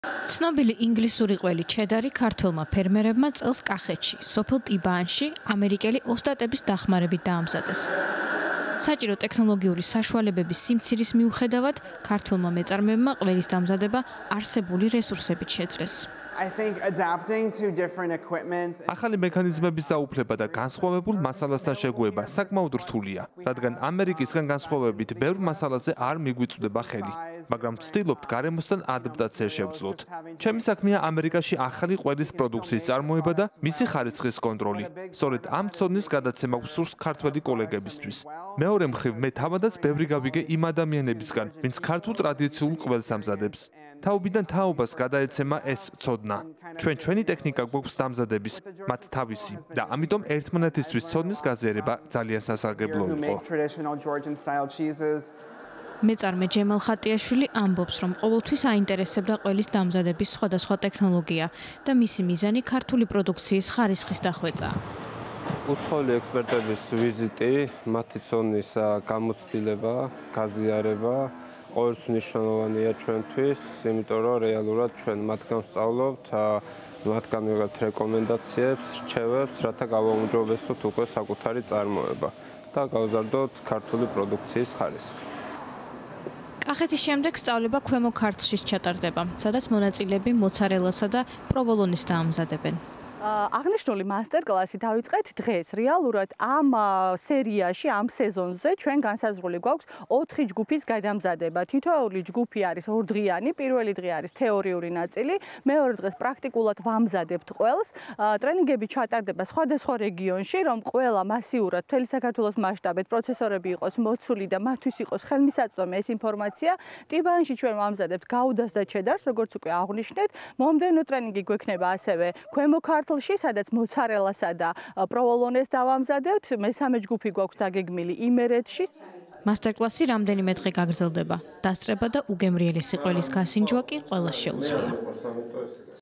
ცნობილი ინგლისური ყველი ჩედარი ქართველმა ფერმერებმა წელს კახეთში, სოფელ ტიბაანში, ამერიკელი ოსტატების დახმარებით დაამზადეს. საჭირო ტექნოლოგიური საშუალებების სიმცირის მიუხედავად, ქართველმა მეწარმეებმა ყველის დამზადება არსებული რესურსებით შეძლეს. ახალი მექანიზმების დაუფლება და განსხვავებულ მასალასთან შეგუება საკმაოდ რთულია, რადგან ამერიკისგან განსხვავებით ბევრ მასალაზე არ მიგვიწვდება ხელი, მაგრამ ვცდილობთ გარემოსთან ადაპტაცია შევძლოთ. ჩემი საქმეა ამერიკაში ახალი ყველის პროდუქციის წარმოება და მისი ხარისხის კონტროლი. სწორედ ამ ცოდნის გადაცემა გვსურს ქართველი კოლეგებისთვის. მეორე მხრივ, მე თავადაც ბევრი გავიგე იმ ადამიანებისგან, ვინც ქართულ ტრადიციულ ყველს ამზადებს. თაობიდან თაობას გადაეცემა ეს ცოდნა. ჩვენი ტექნიკა გვაქვს დამზადების, მათ თავისი და ამიტომ ერთმანეთისთვის ცოდნის გაზიარება ძალიან სასარგებლო იყო. მეწარმე ჯემალ ხატიაშვილი ამბობს, რომ ყოველთვის აინტერესებდა ყველის დამზადების სხვადასხვა ტექნოლოგია და მისი მიზანი ქართული პროდუქციის ხარისხის დახვეწაა. უცხოელი ექსპერტების ვიზიტი, მათი ცოდნის გამოცდილება, გაზიარება ყოველთვის მნიშვნელოვანია ჩვენთვის, იმიტომ რომ რეალურად ჩვენ მათგან ვსწავლობთ, მათგან ვიღებთ რეკომენდაციებს, რჩევებს, რათა გავაუმჯობესოთ უკვე საკუთარი წარმოება და გავზარდოთ ქართული პროდუქციის ხარისხი. კახეთის შემდეგ სწავლება ქვემო ქართლშიც ჩატარდება, სადაც მონაწილეები მოცარელასა და პროვოლონის დაამზადებენ. აღნიშნული მასტერკლასი დავიწყეთ დღეს. რეალურად ამ სერიაში, ამ სეზონზე ჩვენ განსაზღვრული გვაქვს 4 ჯგუფის გადამზადება. თითოეული ჯგუფი არის 2 დღიანი. პირველი დღე არის თეორიული ნაწილი, მეორე დღეს პრაქტიკულად ვამზადებთ ყველს. ტრენინგები ჩატარდება სხვადასხვა რეგიონში, რომ ყველა მასიურად მთელი საქართველოს მასშტაბით პროცესორები იყოს მოცული და მათთვის იყოს ხელმისაწვდომი ეს ინფორმაცია. ტიბაანში ჩვენ ვამზადებთ გაუდას და ჩედარს, როგორც უკვე აღვნიშნეთ. მომდევნო ტრენინგი გვექნება ასევე ქვემო ქართლში, სადაც მოცარელასა და პროვოლონეს დავამზადებთ. მესამე ჯგუფი გვაქვს დაგეგმილი იმერეთში. მასტერკლასი რამდენიმე დღე გაგრძელდება. დასწრება და უგემრიელესი ყველის გასინჯვა კი ყველას შეუძლია.